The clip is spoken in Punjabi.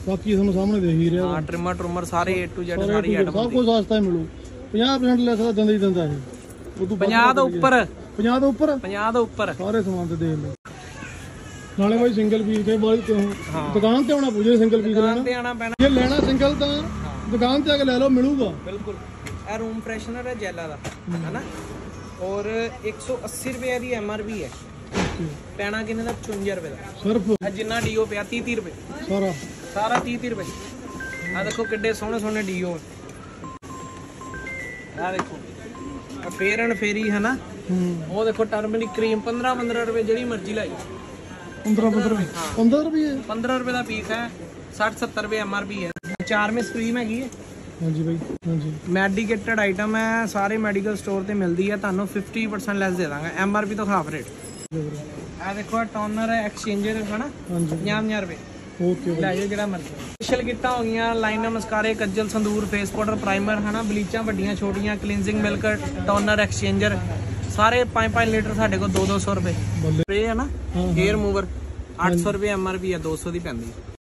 ਬਾਕੀ ਤੁਹਾਨੂੰ ਸਾਹਮਣੇ ਦੇਖ ਹੀ ਰਿਹਾ। ਹਾਂ ਟ੍ਰਿਮਰ ਟਰੂਮਰ ਸਾਰੇ A to Z ਸਾਰੀ ਆਈਟਮ ਸਭ ਕੁਝ ਸਸਤਾ ਹੀ ਮਿਲੂ। 50% ਲੈਸ ਦਾ ਦਿੰਦਾ ਹੀ ਦਿੰਦਾ ਇਹ। ਉਹ ਤੋਂ 50 ਤੋਂ ਉੱਪਰ 50 ਤੋਂ ਉੱਪਰ 50 ਤੋਂ ਉੱਪਰ ਸਾਰੇ ਸਮਾਨ ਤੇ ਦੇਖ ਲਓ। ਨਾਲੇ ਬਾਈ ਸਿੰਗਲ ਪੀਸ ਤੇ ਬਾਈ ਦੁਕਾਨ ਤੇ ਆਉਣਾ ਪੂਜੇ ਸਿੰਗਲ ਪੀਸ ਲੈਣਾ ਤੇ ਆਣਾ ਪੈਣਾ। ਜੇ ਲੈਣਾ ਸਿੰਗਲ ਤਾਂ ਦੁਕਾਨ ਤੇ ਆ ਕੇ ਲੈ ਲਓ ਮਿਲੂਗਾ। ਬਿਲਕੁਲ। ਇਹ ਰੂਮ ਫਰੈਸ਼ਨਰ ਹੈ ਜੈਲਾ ਦਾ ਹੈਨਾ ਔਰ 180 ਰੁਪਏ ਦੀ MRP ਹੈ। ਪੈਣਾ ਕਿੰਨੇ ਦਾ 55 ਰੁਪਏ ਦਾ ਸਿਰਫ। ਜਿੰਨਾ ਡੀਓ ਪਿਆ 30 ਰੁਪਏ ਸਾਰਾ 30 ਰੁਪਏ। ਆ ਦੇਖੋ ਕਿੱਡੇ ਸੋਹਣੇ ਸੋਹਣੇ ਡੀਓ ਆ ਦੇਖੋ। ਫੇਰ ਐਂਡ ਫੇਰੀ ਹੈ ਨਾ ਉਹ ਦੇਖੋ ਟਰਮਰਿਕ ਕਰੀਮ 15 ਰੁਪਏ ਜਿਹੜੀ ਮਰਜ਼ੀ ਲਾਈ 15 ਰੁਪਏ ਦਾ ਪੀਸ ਹੈ। 60-70 ਰੁਪਏ MRP ਹੈ। 4 ਮਿਸ ਕਰੀਮ ਹੈਗੀ ਹੈ। ਹਾਂਜੀ ਬਾਈ ਹਾਂਜੀ ਮੈਡੀਕੇਟਡ ਆਈਟਮ ਹੈ ਸਾਰੇ ਮੈਡੀਕਲ ਸਟੋਰ ਤੇ ਮਿਲਦੀ ਹੈ। ਤੁਹਾਨੂੰ 50% ਲੈਸ ਦੇ ਦਾਂਗਾ MRP ਤੋਂ ਹਾਫ ਰੇਟ। ਇਹ ਦੇਖੋ ਟੋਨਰ ਹੈ ਐਕਸਚੇਂਜਰ ਹੈ ਨਾ 50 ਰੁਪਏ। ਓਕੇ ਲੈ ਜਾਓ ਜਿਹੜਾ ਮਰਜ਼ੀ। ਫੇਸ਼ੀਅਲ ਕਿੱਟਾਂ ਹੋ ਗਈਆਂ ਲਾਈਨਰ ਮਸਕਾਰੇ ਕੱਜਲ ਸੰਦੂਰ ਫੇਸ ਪਾਊਡਰ ਪ੍ਰਾਈਮਰ ਹੈ ਨਾ ਬਲੀਚਾਂ ਵੱਡੀਆਂ ਛੋਟੀਆਂ ਕਲੀਨਜ਼ਿੰਗ ਮਿਲਕ ਟੋਨਰ ਐਕਸਚੇਂਜਰ ਸਾਰੇ 5-5 ਲੀਟਰ ਸਾਡੇ ਕੋਲ 200 ਰੁਪਏ। ਸਪਰੇ ਹੈ ਨਾ ਹੇਅਰ ਰਿਮੂਵਰ 800 ਰੁਪਏ MRP ਹੈ 200 ਦੀ ਪੈਂਦੀ।